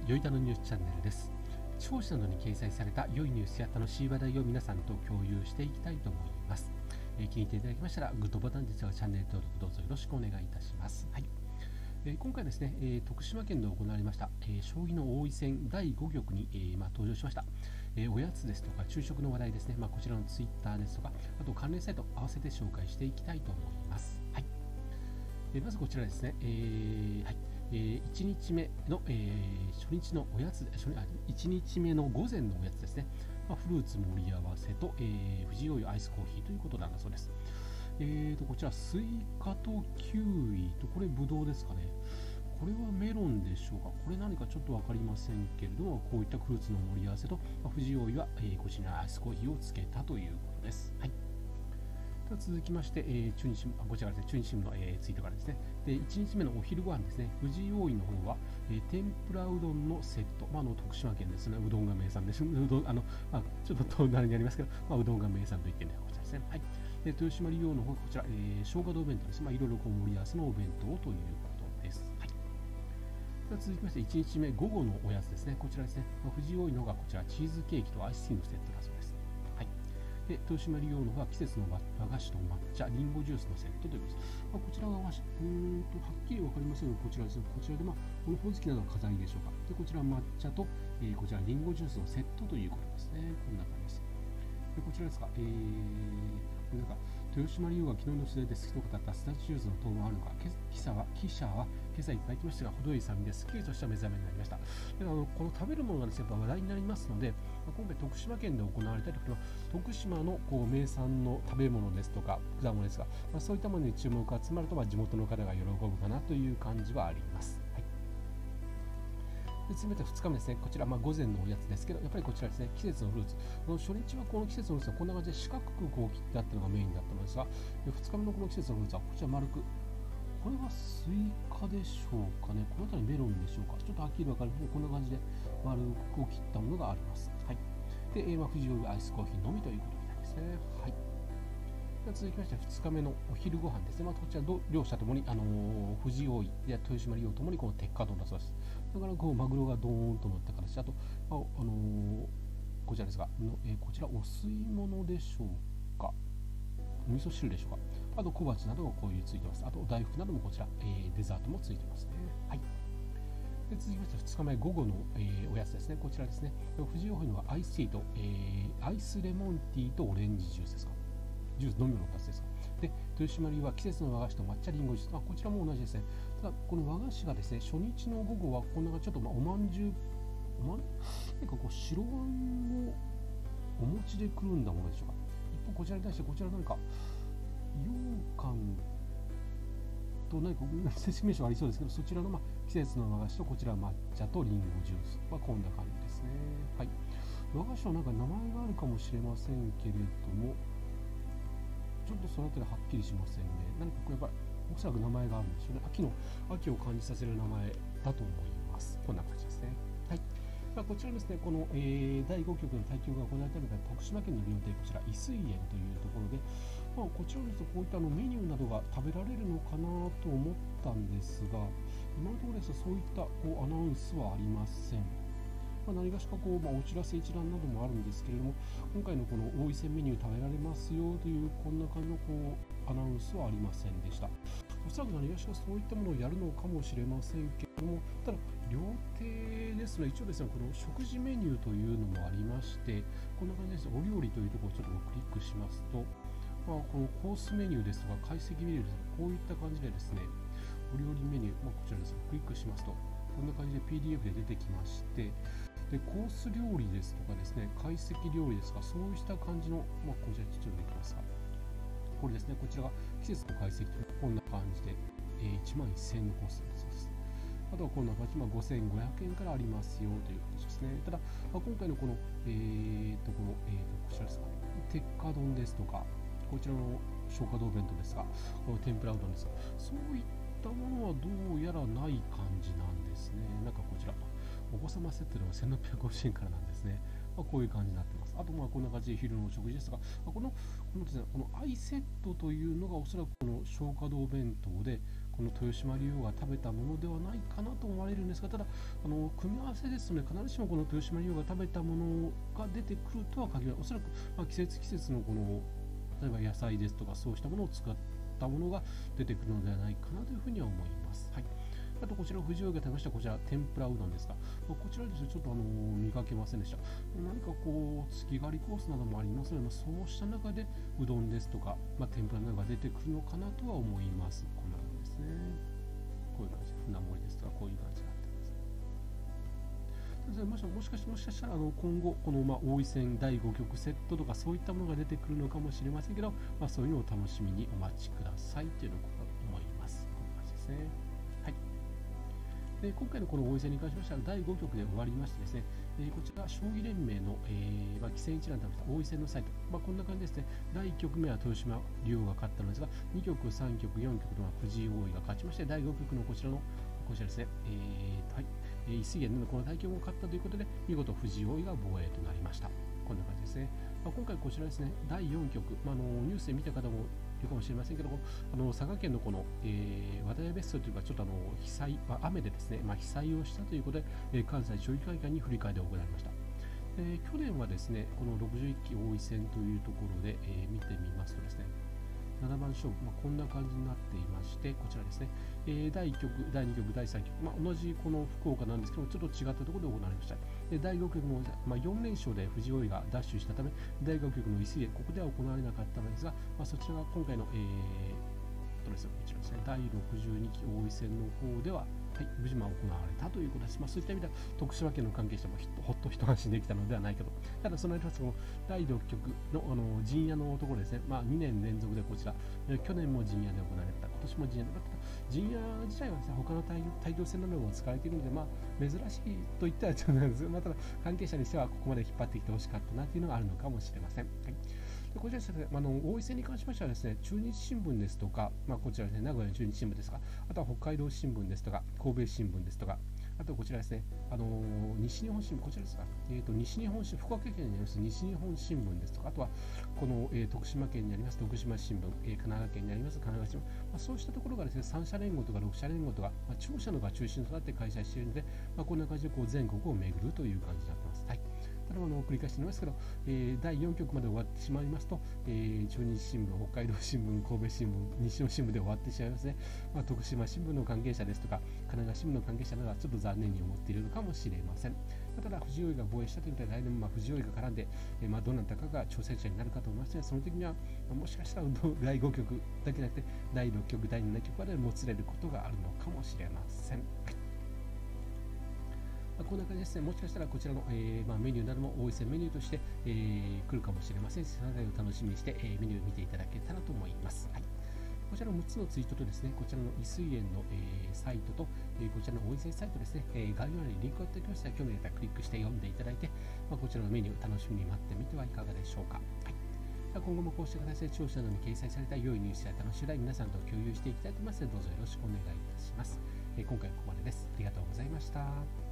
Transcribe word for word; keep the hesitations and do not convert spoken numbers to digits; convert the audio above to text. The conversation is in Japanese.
よいだのニュースチャンネルです。地方紙などに掲載された良いニュースや楽しい話題を皆さんと共有していきたいと思います。えー、気に入っていただきましたらグッドボタンですがチャンネル登録どうぞよろしくお願いいたします。はい。えー、今回ですね、えー、徳島県で行われました、えー、将棋の王位戦だいご局に、えーまあ、登場しました、えー、おやつですとか昼食の話題ですね、まあ、こちらのツイッターですとか、あと関連サイト合わせて紹介していきたいと思います。はい。えー、まずこちらですね、えーはいえー、いちにちめの、えー、初日のおやつ初あいちにちめの午前のおやつですね、まあ、フルーツ盛り合わせと、えー、富士オイアイスコーヒーということなんだそうです。えーとこちらスイカとキウイとこれブドウですかね。これはメロンでしょうか。これ何かちょっと分かりませんけれども、こういったフルーツの盛り合わせと、まあ、富士オイは、えー、こちらアイスコーヒーをつけたということです。はい。では続きまして、えー、中日あこちらですね、中日新聞の、えー、ツイートからですね。で、いちにちめのお昼ご飯ですね、富士オイの方は、えー、天ぷらうどんのセット、まあ、あの徳島県ですね、うどんが名産です。うどんあの、まあ、ちょっと隣にありますけど、まあ、うどんが名産といってね、こちらですね。はい。で、豊島利用の方はこちら、えー、生姜堂弁当です。まあ、いろいろこう盛り合わせのお弁当ということです。はい。では続きまして、いちにちめ午後のおやつですね。こちらですね。まあ、富士オイの方がこちら、チーズケーキとアイスティーのセットだそうです。はい。で、豊島利用の方は季節の和菓子と抹茶、リンゴジュースのセットということです。まあ、こちらは和菓子、うーんと、はっきりわかりませんが、こちらですね。こちらで、まあ、このほおずきなどの飾りでしょうか。で、こちら抹茶と、えー、こちらリンゴジュースのセットということですね。こんな感じです。でこちらですか、えー、なんか豊島竜王が昨日の取材で好きと語ったスタジューズの討論あるのか、記者は記者は今朝いっぱい来ましたが、程よい酸味ですっきりとした目覚めになりました。であのこの食べるものがですね、やっぱ話題になりますので、まあ、今回徳島県で行われた時の徳島のこう名産の食べ物ですとか果物ですが、まあ、そういったものに注目が集まると、まあ、地元の方が喜ぶかなという感じはあります。はい。で続いてふつかめですね。こちら、まあ、午前のおやつですけど、やっぱりこちらですね、季節のフルーツ。の初日はこの季節のフルーツはこんな感じで四角くこう切ってあったのがメインだったのですが、ふつかめのこの季節のフルーツはこちら丸く。これはスイカでしょうかね。この辺りメロンでしょうか。ちょっとはっきり分かるけど、こんな感じで丸く切ったものがあります。はい。で、えー、まあ、富士オイアイスコーヒーのみということみたいですね。はい。では続きましてふつかめのお昼ご飯ですね。まあ、こちら両者ともに、あのー、富士オイや豊島利用ともにこの鉄火丼だそうです。だからこうマグロがドーンと乗った形、あと、まああのー、こちらですが、のえー、こちらお吸い物でしょうか。お味噌汁でしょうか。あと小鉢などもこういうついてます。あとお大福などもこちら、えー、デザートもついてますね。はい。で続きましてふつかめ午後の、えー、おやつですね。こちらですね。富士オイのはアイスティーと、えー、アイスレモンティーとオレンジジュースですか。ジュース飲み物のふたつですか。で、豊島流は季節の和菓子と抹茶リンゴジュース。あ、こちらも同じですね。ただ、この和菓子がですね、初日の午後はこんなちょっと、まあ、おまんじゅう、おまんなんかこう白あんをお餅でくるんだものでしょうか。一方、こちらに対して、こちら何か、羊羹と何か説明書ありそうですけど、そちらの、まあ、季節の和菓子とこちら抹茶とリンゴジュースはこんな感じですね。はい。和菓子はなんか名前があるかもしれませんけれども、ちょっとそのあたりはっきりしませんね。何かこれやっぱりおそらく名前があるんでしょうね。秋の秋を感じさせる名前だと思います。こんな感じですね。はい。まあ、こちらですね、この、えー、だいご局の対局が行われたのが徳島県の料亭、こちら、伊水園というところで、まあ、こちらですとこういったあのメニューなどが食べられるのかなと思ったんですが、今のところですとそういったこうアナウンスはありません。まあ、何がしかこう、まあ、お知らせ一覧などもあるんですけれども、今回のこの王位戦メニュー食べられますよというこんな感じのこうアナウンスはありませんでした。おそらく何がしかそういったものをやるのかもしれませんけれども、ただ料亭ですので一応ですね、この食事メニューというのもありまして、こんな感じです。お料理というところをちょっとクリックしますと、まあ、このコースメニューですとか懐石メニューですとか、こういった感じでですね、お料理メニュー、まあ、こちらです。クリックしますと、こんな感じで ピーディーエフ で出てきまして、でコース料理ですとかですね、懐石料理ですか、そうした感じの、まあ、こちらちょっとできますか。これですね、こちらが季節の懐石というこんな感じで、えー、いちまんせんえんのコースです。あとはこんな感じ、まあ、ごせんごひゃくえんからありますよという形ですね。ただ、まあ、今回のこの、えー、ところ、えー、とこちらですか、鉄火丼ですとか、こちらの消化堂弁当ですが、この天ぷらうどんですが、そういったものはどうやらない感じなんですね。なんかこちら、お子様セットではせんろっぴゃくごじゅうえんからなんですね。まあ、こういう感じになってます。あと、まあこんな感じで昼のお食事ですが、このこのですね、このアイセットというのがおそらくこの消化堂弁当で、 この豊島竜王が食べたものではないかなと思われるんですが、ただあの組み合わせですとね、必ずしもこの豊島竜王が食べたものが出てくるとは限らない。おそらく、まあ、季節季節のこの例えば野菜ですとかそうしたものを使ったものが出てくるのではないかなというふうには思います。はい。あとこちら藤尾が食べましたこちら天ぷらうどんですか、まあ、こちらですねちょっとあの見かけませんでした。何かこう月狩りコースなどもありますので、まあ、そうした中でうどんですとか、まあ、天ぷらなどが出てくるのかなとは思います。こんな感じですね。こういう感じで船盛りですとかこういう感じになってます。もしかしもしかしたらあの今後このまあ王位戦だいご局セットとかそういったものが出てくるのかもしれませんけど、まあ、そういうのを楽しみにお待ちくださいというのを思います。こんな感じですね。はい。で今回のこの王位戦に関しましてはだいご局で終わりましてですね、えー、こちら将棋連盟の、えーまあ、棋戦一覧と王位戦のサイト、まあ、こんな感じですね。だいいっ局目は豊島竜王が勝ったのですが、に局、さん局、よん局の藤井王位が勝ちまして、だいご局のこちらのこちらですね、えーはい、異水元でのこの対局を勝ったということで、見事藤井王位が防衛となりました。こんな感じですね。まあ、今回こちらですね、だいよん局、まあ、あのニュースで見た方もいるかもしれませんけども、あの佐賀県のこの、えー、和田屋別荘というか、ちょっとあの被災、まあ、雨でですね、まあ、被災をしたということで、えー、関西将棋会館に振り替えで行われました。えー、去年はですね、このろくじゅういっき王位戦というところで、えー、見てみますとですね、ななばん勝負、まあ、こんな感じになっていまして、こちらですね、えー、だいいっ局、だいに局、だいさん局、まあ、同じこの福岡なんですけども、ちょっと違ったところで行われました。でだいご局も、まあ、よん連勝で藤井王位がダッシュしたため、だいご局の異水元、ここでは行われなかったのですが、まあ、そちらが今回の、えー、とですね、こちらですね、だいろくじゅうにき王位戦の方では、はい、無事まあ行われたということです。まあ、そういった意味では、徳島県の関係者もほっと一安心できたのではないかと。ただ、その間、そのだいろく局のあの陣屋のところですね、まあ、にねん連続でこちら、去年も陣屋で行われた、今年も陣屋で、陣屋自体はですね、他のタイトル戦なども使われているので、まあ、珍しいと言ったらちょっとなんですが、まあ、ただ、関係者にしてはここまで引っ張ってきてほしかったなというのがあるのかもしれません。はい。でこちらですね、あの王位戦に関しましてはですね、中日新聞ですとか、まあ、こちらですね、名古屋の中日新聞ですとか、あとは北海道新聞ですとか、神戸新聞ですとか、あとこちらですね、あのー、西日本新聞、こちらですか、えーと、西日本新聞、福岡県にあります西日本新聞ですとか、あとはこの、えー、徳島県にあります徳島新聞、えー、神奈川県にあります神奈川新聞、まあ、そうしたところがですね、さん社連合とかろく社連合とか、まあ、庁舎のが中心となって開催しているので、まあ、こんな感じでこう全国を巡るという感じになっています。はい。ただあの繰り返してみますけど、えー、だいよん局まで終わってしまいますと、えー、中日新聞、北海道新聞、神戸新聞、西日本新聞で終わってしまいますね。まあ、徳島新聞の関係者ですとか、神奈川新聞の関係者などはちょっと残念に思っているのかもしれません。ただ、藤井王位が防衛したということで、来年もまあ藤井王位が絡んで、えー、まあどなたかが挑戦者になるかと思いますので、その時には、まあ、もしかしたらだいご局だけじゃなくて、だいろく局、だいなな局までもつれることがあるのかもしれません。こんな感じですね。もしかしたらこちらの、えーまあ、メニューなども王位戦メニューとして、えー、来るかもしれませんし、その辺りを楽しみにして、えー、メニューを見ていただけたらと思います。はい。こちらのむっつのツイートとですね、こちらの異水園の、えー、サイトと、えー、こちらの王位戦サイトですね、えー、概要欄にリンクを貼っておきましたら、興味があったらクリックして読んでいただいて、まあ、こちらのメニューを楽しみに待ってみてはいかがでしょうか。はい。今後もこうした形で聴取などに掲載された良いニュースや楽しい題皆さんと共有していきたいと思いますので、どうぞよろしくお願いいたします。えー、今回はここまでです。ありがとうございました。